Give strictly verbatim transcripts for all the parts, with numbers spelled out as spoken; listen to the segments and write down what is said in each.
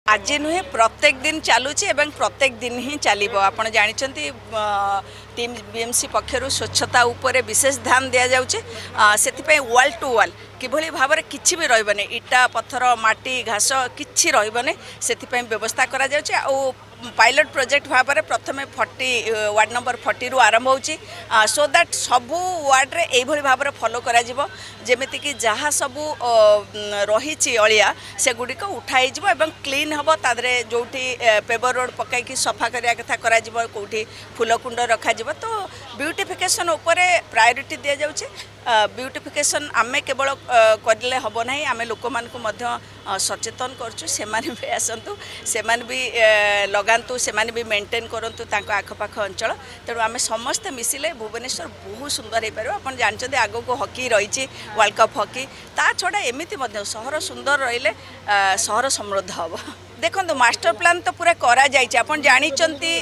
आज नुहे प्रत्येक दिन चलुची एवं प्रत्येक दिन ही चलो आप जानते टीम बीएमसी पक्षर स्वच्छता उपरे विशेष ध्यान दि जाऊे से वाल टू वाल किभली भाव में किसी भी रही इटा पत्थर माटी घास किसी रही से व्यवस्था करा जाउचे आ पायलट प्रोजेक्ट भाव में प्रथम फोर्टी वार्ड नंबर फोर्टी रु आरंभ होची सो दैट सबू वार्ड रे एई भली भाव में फॉलो करा जिवो जेमिति कि जहाँ सबू रही अलिया से गुड़िक उठाई जिवो एवं क्लीन हम तादरे जोठी पेपर रोड पकई सफा करिया कथा करा जिवो कोठी फूल कुंड रखा जिवो तो ब्यूटिफिकेशन उपरे प्रायोरिटी दिया जाउचे ब्यूटिफिकेशन आमे केवल करले हबो नाही आमे लोक मान को मध्य सचेतन करछु से माने भी आसंतु से माने भी लगांतु से माने भी मेंटेन करंतु तांको आखपाख अंचल तेणु आमे समस्त मिसिले भुवनेश्वर बहुत सुंदर हो पारो आपण जानछते आगो को हॉकी रही वर्ल्ड कप हॉकी ता छड़ा एमिति मध्य शहर सुंदर रहिले शहर समृद्ध हबो देखो मास्टर प्लान तो पूरा करा जाइए आप जानते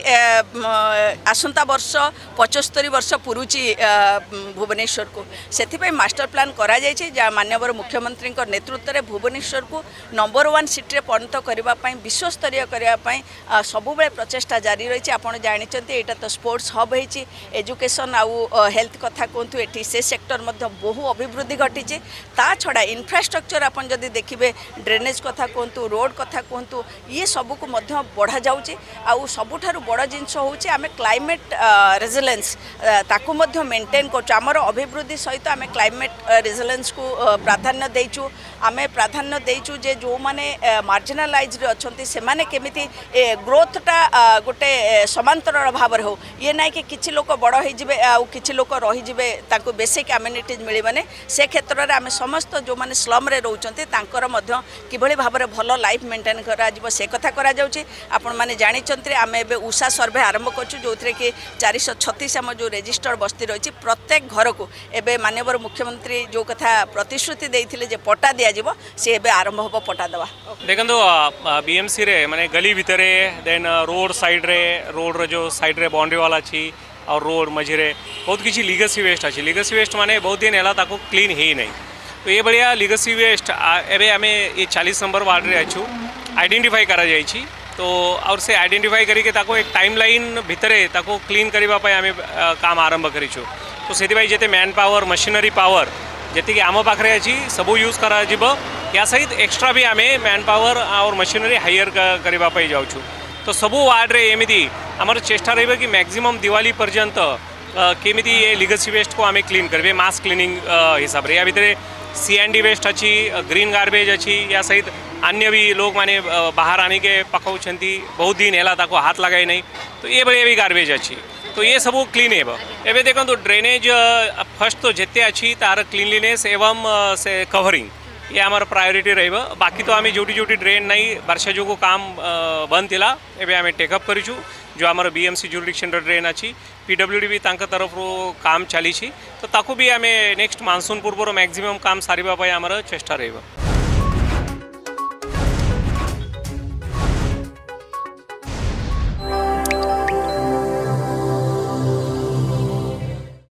आसंता वर्ष पचस्तरी वर्ष पुरुची भुवनेश्वर को से मास्टर प्लान करा जाइए माननीय मुख्यमंत्री नेतृत्व में भुवनेश्वर को नंबर वन सिटी परिणत करने विश्वस्तरीय करने सब प्रचेषा जारी रही आप जानते यहाँ तो स्पोर्ट्स हब होती एजुकेशन आउ हेल्थ कथा कहतु ये से सेक्टर बहु अभिवृद्धि घटी ता छड़ा इंफ्रास्ट्रक्चर आप देखिए ड्रेनेज कथा कहतु रोड कथा कहतु ये सबू को मध्य बढ़ा जाउची आउ सबुठारु बड़ जिनस होउची आमे क्लाइमेट रेजिलेंस ताकू मध्य मेंटेन करछु हमर अभिवृद्धि सहित आमे क्लाइमेट रेजिलेंस को प्राधान्य देइछु आमे प्राधान्य देइछु जे जो माने मार्जिनलाइज रे अछंती से माने केमिति ग्रोथटा गोटे समांतर भाव रे हो ये नाही कि किछि लोक बड़ होई जिवे आ किछि लोक रही जिवे ताको बेसिक एमिनिटीज मिलिबने से क्षेत्र रे आमे समस्त जो माने स्लम रे रहउचंती तांकर मध्य किभली भाव रे भलो लाइफ मेंटेन करा जिवो से कथा करा जाउची आपण माने जानि चंत्रे आमे बे उषा सर्वे आरंभ करछु जोथरे कि चार सौ छत्तीस आम जो रेजिस्टर्ड बस्ती रही प्रत्येक घर को एबे माननीय मुख्यमंत्री जो कथा प्रतिश्रुति देइथिले जे पट्टा दिया जिवो से एबे आरंभ हो पट्टा देवा देखंतु बीएमसी रे माने गली भितरे देन रोड साइड रे रोड रे जो साइड रे बाउंड्री वाला छी और रोड मझिरे बहुत किछि लीगसी वेस्ट अछि लीगसी वेस्ट माने बहुत दिन एला ताको क्लीन हेई नै तो ये बढ़िया लीगसी वेस्ट एबे आमे ये चालीस नंबर वार्ड रे अछु आइडेंटिफाई करा जाइछि तो और से आइडेंटिफाई करके ताको एक टाइम लाइन भितरे ताको क्लीन करबा पय आमे काम आरंभ करिछु तो सेति भाई जेते मैन पावर मशीनरी पावर जेति कि आम पाखरे अछि सब यूज करा जिवो या सहित एक्स्ट्रा भी आमे मैन पावर और मशीनरी हायर करबा पय जाउछु तो सबु वार्ड रे एमिति हमर चेष्टा रहबे कि मैक्सिमम दिवाली पर्यंत केमिति ये लीगसी वेस्ट को आमे क्लीन करबे मास क्लीनिंग हिसाब रे या भितरे सी एंड डी वेस्ट अच्छी ग्रीन गार्बेज अच्छी या सहित अन्य भी लोग माने बाहर आने के पकाउछंती बहुत दिन है ताको हाथ लगाई नहीं तो ये बड़े भी गार्बेज अच्छी तो ये सब क्लीन है एवं देखो तो ड्रेनेज फर्स्ट तो जिते अच्छी तार क्लीनलीनेस एवं से कवरिंग ये आमर प्रायोरिटी रहिबो बाकी तो आम जोटी जोटी ड्रेन नहीं वर्षा जो काम बंद थिला एबे आम टेकअप करिछु जो आमर बीएमसी जुरिडिक्शन ड्रेन अच्छी पीडब्ल्यूडी भी तांका तरफ काम चली तो ताकू भी आम नेक्स्ट मानसून पूर्व मैक्सिमम काम सारिबा पय आमर चेष्टा रहिबो।